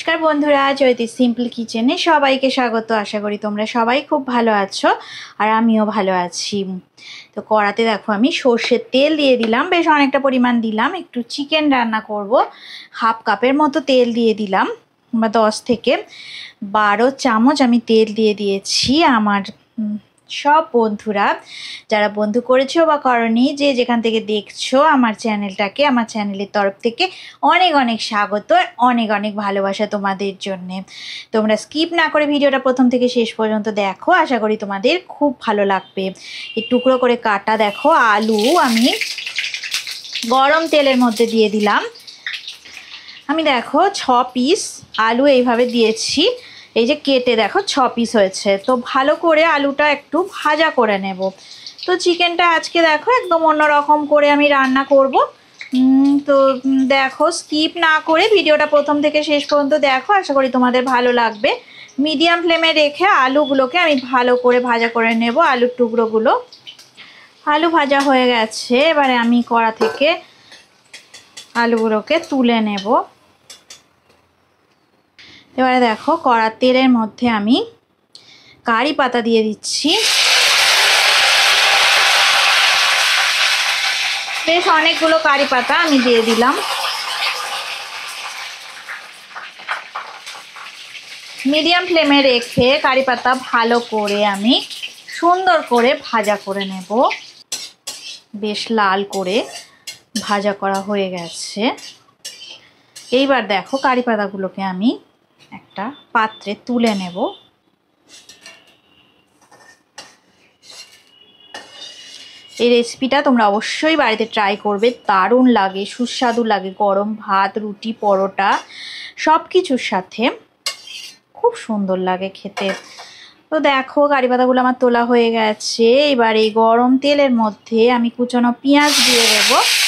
नमस्कार बंधुरा ज्योति सिम्पल किचेने सबाइके स्वागत। आशा करी तोमरा सबाई खूब भालो आछो और आमिओ भालो आछि। तो कड़ाते देखो आमी सर्षेर तेल दिए दिलाम, बेश अनेकटा परिमाण दिलाम। एकटु चिकेन रान्ना करब, हाफ कापेर मतो तेल दिए दिलाम। 10 থেকে 12 চামচ আমি তেল দিয়ে দিয়েছি। আমার সব বন্ধুরা যারা বন্ধু করেছো বা করনি, যে যেখান থেকে দেখছো আমার চ্যানেলটাকে, আমার চ্যানেলের তরফ থেকে অনেক অনেক স্বাগত, অনেক অনেক ভালোবাসা তোমাদের জন্য। তোমরা স্কিপ না করে ভিডিওটা প্রথম থেকে শেষ পর্যন্ত দেখো, আশা করি তোমাদের খুব ভালো লাগবে। এই টুকরো করে কাটা দেখো আলু আমি গরম তেলের মধ্যে দিয়ে দিলাম। আমি দেখো 6 পিস আলু এইভাবে দিয়েছি, এই যে কেটে দেখো 6 পিস হয়েছে। তো ভালো করে আলুটা একটু ভাজা করে নেব। তো চিকেনটা আজকে দেখো একদম অন্যরকম করে আমি রান্না করব। তো দেখো স্কিপ না করে ভিডিওটা প্রথম থেকে শেষ পর্যন্ত দেখো, আশা করি তোমাদের ভালো লাগবে। মিডিয়াম ফ্লেমে রেখে আলুগুলোকে আমি ভালো করে ভাজা করে নেব। আলুর টুকরোগুলো আলু ভাজা হয়ে গেছে, এবারে আমি কড়া থেকে আলুগুলোকে তুলে নেব। এবারে দেখো কড়ার তেলের মধ্যে আমি কারি পাতা দিয়ে দিচ্ছি। বেশ অনেকগুলো কারি পাতা আমি দিয়ে দিলাম। মিডিয়াম ফ্লেমে রেখে কারি পাতা ভালো করে আমি সুন্দর করে ভাজা করে নেব। বেশ লাল করে ভাজা করা হয়ে গেছে। এইবার দেখো কারি পাতাগুলোকে আমি একটা পাত্রে তুলে নেব। এই রেসিপিটা তোমরা অবশ্যই বাড়িতে ট্রাই করবে, দারুণ লাগে, সুস্বাদু লাগে। গরম ভাত, রুটি, পরোটা সব কিছুর সাথে খুব সুন্দর লাগে খেতে। তো দেখো কারি পাতাগুলো আমার তোলা হয়ে গেছে। এবার এই গরম তেলের মধ্যে আমি কুচানো পেঁয়াজ দিয়ে দেব।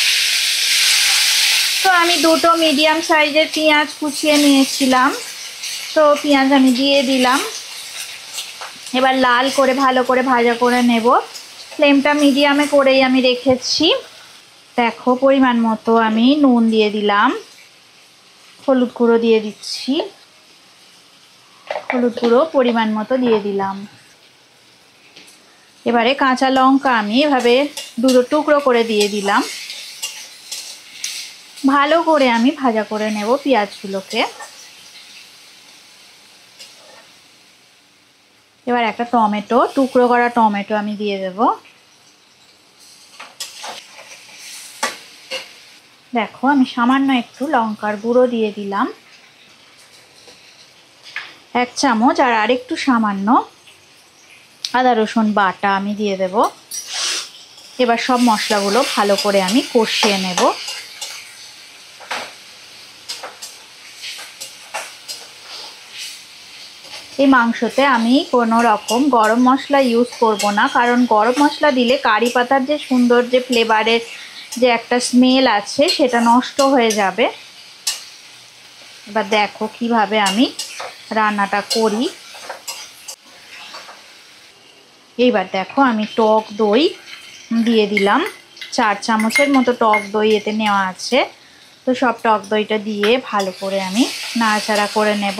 তো আমি দুটো মিডিয়াম সাইজের পেঁয়াজ কুচিয়ে নিয়েছিলাম, তো পেঁয়াজ আমি দিয়ে দিলাম। এবার লাল করে ভালো করে ভাজা করে নেব। ফ্লেমটা মিডিয়ামে করেই আমি রেখেছি। দেখো পরিমাণ মতো আমি নুন দিয়ে দিলাম, হলুদ গুঁড়ো দিয়ে দিচ্ছি, হলুদ গুঁড়ো পরিমাণ মতো দিয়ে দিলাম। এবারে কাঁচা লঙ্কা আমি এভাবে দুটো টুকরো করে দিয়ে দিলাম। ভালো করে আমি ভাজা করে নেব পেঁয়াজগুলোকে। এবার একটা টমেটো, টুকরো করা টমেটো আমি দিয়ে দেব। দেখো আমি সামান্য একটু লঙ্কার গুঁড়ো দিয়ে দিলাম 1 চামচ, আর আরেকটু সামান্য আদা রসুন বাটা আমি দিয়ে দেব। এবার সব মশলাগুলো ভালো করে আমি কষিয়ে নেব। এই মাংসতে আমি কোনো রকম গরম মশলা ইউজ করব না, কারণ গরম মশলা দিলে কারি পাতার যে সুন্দর যে ফ্লেভারের যে একটা স্মেল আছে সেটা নষ্ট হয়ে যাবে। এবার দেখো কিভাবে আমি রান্নাটা করি। এইবার দেখো আমি টক দই দিয়ে দিলাম, 4 চামচের মতো টক দই এতে নেওয়া আছে। তো সব টক দইটা দিয়ে ভালো করে আমি নাড়াচাড়া করে নেব।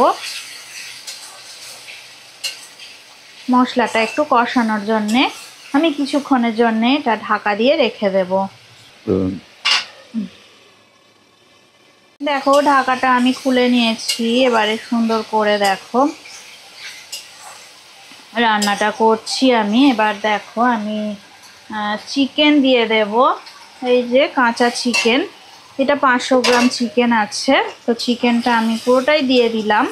মশলাটা একটু কষানোর জন্যে আমি কিছুক্ষণের জন্যে এটা ঢাকা দিয়ে রেখে দেব। দেখো ঢাকাটা আমি খুলে নিয়েছি। এবারে সুন্দর করে দেখো রান্নাটা করছি আমি। এবার দেখো আমি চিকেন দিয়ে দেব। এই যে কাঁচা চিকেন, এটা 500 গ্রাম চিকেন আছে। তো চিকেনটা আমি পুরোটাই দিয়ে দিলাম।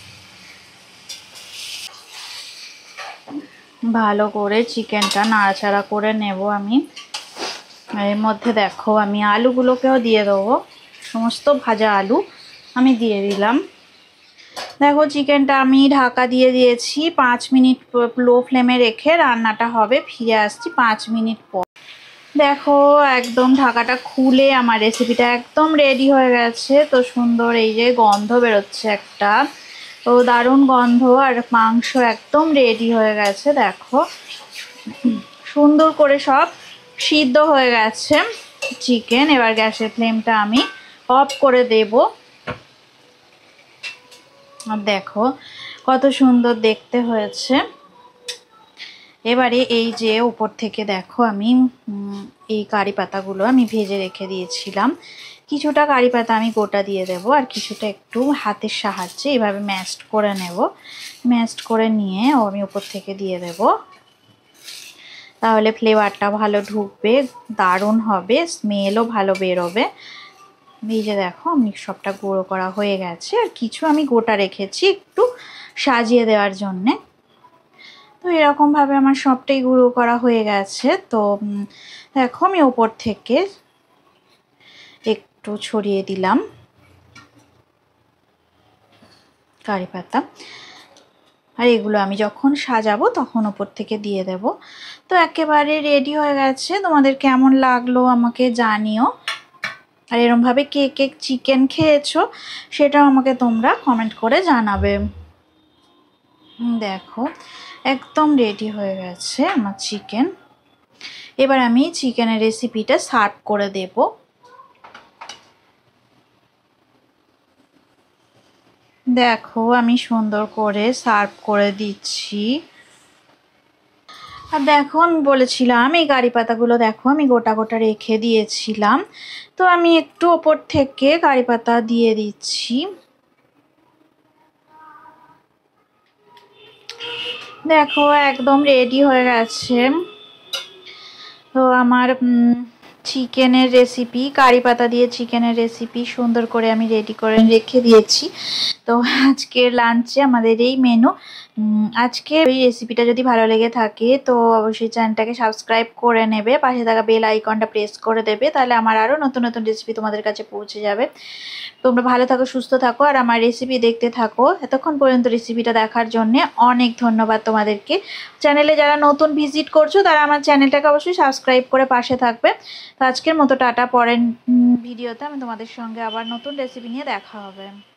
ভালো করে চিকেনটা নাড়াচাড়া করে নেব আমি। এর মধ্যে দেখো আমি আলুগুলোকেও দিয়ে দেবো, সমস্ত ভাজা আলু আমি দিয়ে দিলাম। দেখো চিকেনটা আমি ঢাকা দিয়ে দিয়েছি। 5 মিনিট লো ফ্লেমে রেখে রান্নাটা হবে। ফিরে আসছি 5 মিনিট পর। দেখো একদম ঢাকাটা খুলে আমার রেসিপিটা একদম রেডি হয়ে গেছে। তো সুন্দর এই যে গন্ধ বেরোচ্ছে একটা, তো দারুণ গন্ধ, আর মাংস একদম রেডি হয়ে গেছে। দেখো সুন্দর করে সব সিদ্ধ হয়ে গেছে চিকেন। এবার গ্যাসের ফ্লেমটা আমি অফ করে দেব। আর দেখো কত সুন্দর দেখতে হয়েছে। এবারে এই যে উপর থেকে দেখো আমি এই কারি পাতাগুলো আমি ভেজে রেখে দিয়েছিলাম, কিছুটা কারি পাতা আমি গোটা দিয়ে দেব আর কিছুটা একটু হাতের সাহায্যে এভাবে ম্যাশড করে নেব। ম্যাশড করে নিয়ে আমি উপর থেকে দিয়ে দেব, তাহলে ফ্লেভারটা ভালো ঢুকবে, দারুণ হবে, স্মেলও ভালো বেরোবে। এই যে দেখো আমি সবটা গুঁড়ো করা হয়ে গেছে, আর কিছু আমি গোটা রেখেছি একটু সাজিয়ে দেওয়ার জন্যে। তো এরকমভাবে আমার সবটাই গুঁড়ো করা হয়ে গেছে। তো দেখো আমি ওপর থেকে একটু ছড়িয়ে দিলাম কারি পাতা, আর এগুলো আমি যখন সাজাবো তখন ওপর থেকে দিয়ে দেব। তো একেবারে রেডি হয়ে গেছে। তোমাদের কেমন লাগলো আমাকে জানিও, আর এরমভাবে কে কে চিকেন খেয়েছো সেটাও আমাকে তোমরা কমেন্ট করে জানাবে। দেখো একদম রেডি হয়ে গেছে আমার চিকেন। এবার আমি চিকেনের রেসিপিটা সার্ভ করে দেব। দেখো আমি সুন্দর করে সার্ভ করে দিচ্ছি। আর দেখো আমি বলেছিলাম এই কারি পাতাগুলো দেখো আমি গোটা গোটা রেখে দিয়েছিলাম, তো আমি একটু ওপর থেকে কারি পাতা দিয়ে দিচ্ছি। দেখো একদম রেডি হয়ে গেছে। তো আমার চিকেনের রেসিপি, কারি পাতা দিয়ে চিকেনের রেসিপি সুন্দর করে আমি রেডি করে রেখে দিয়েছি। তো আজকের লাঞ্চে আমাদের এই মেনু। আজকের এই রেসিপিটা যদি ভালো লেগে থাকে তো অবশ্যই চ্যানেলটাকে সাবস্ক্রাইব করে নেবে, পাশে থাকা বেল আইকনটা প্রেস করে দেবে, তাহলে আমার আরও নতুন নতুন রেসিপি তোমাদের কাছে পৌঁছে যাবে। তোমরা ভালো থাকো, সুস্থ থাকো, আর আমার রেসিপি দেখতে থাকো। এতক্ষণ পর্যন্ত রেসিপিটা দেখার জন্য অনেক ধন্যবাদ তোমাদেরকে। চ্যানেলে যারা নতুন ভিজিট করছো তারা আমার চ্যানেলটাকে অবশ্যই সাবস্ক্রাইব করে পাশে থাকবে। তো আজকের মতো টাটা, পরের ভিডিওতে আমি তোমাদের সঙ্গে আবার নতুন রেসিপি নিয়ে দেখা হবে।